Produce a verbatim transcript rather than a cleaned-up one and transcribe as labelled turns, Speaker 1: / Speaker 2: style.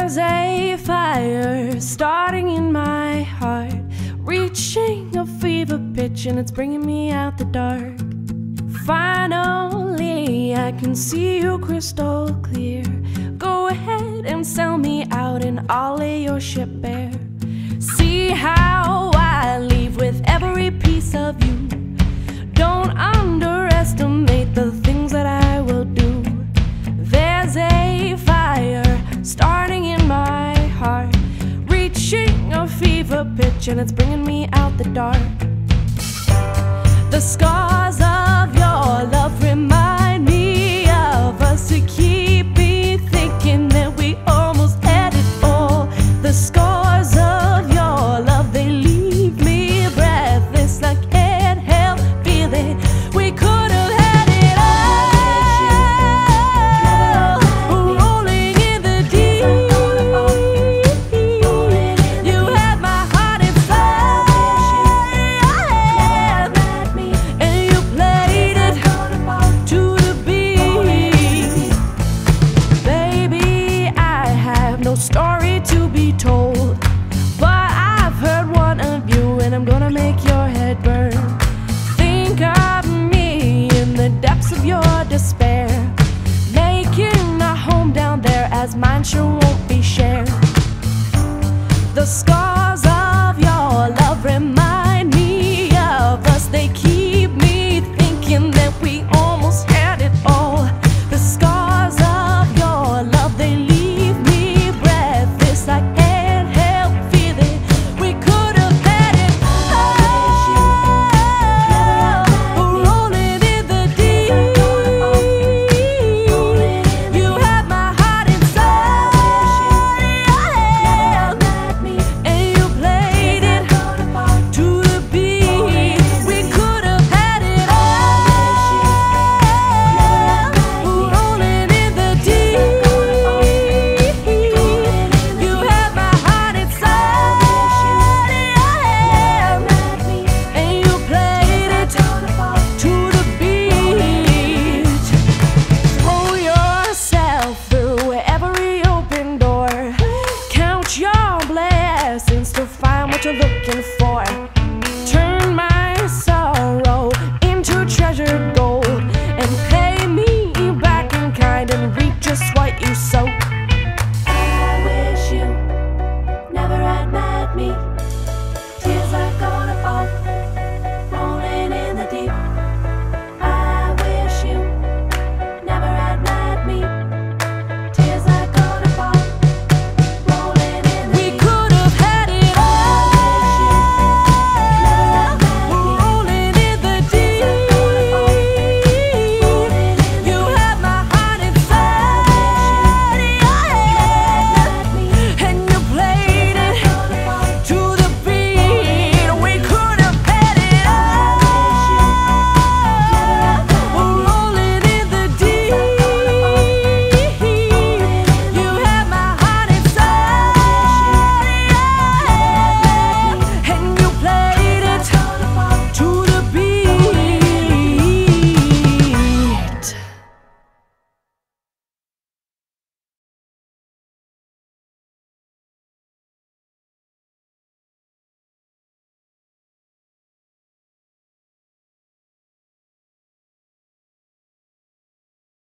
Speaker 1: There's a fire starting in my heart, reaching a fever pitch, and it's bringing me out the dark. Finally, I can see you crystal clear. Go ahead and sell me out, and I'll lay your ship bare. See how I leave with every piece of you. Don't underestimate the things that I will do. There's a fire starting in my heart, reaching a fever pitch, and it's bringing me out the dark. The scars of your love remind me of us, to keep me thinking that we almost had it all. The scars of your love, they leave me breathless. I can't help feeling we could have had it all. Rolling in the deep, you had my heart inside, and you played it to the beat. Baby, I have no story to be told, but I've heard one of you, and I'm gonna make your head burn. Think of me in the depths of your despair, making a home down there, as mine sure won't be shared. The scar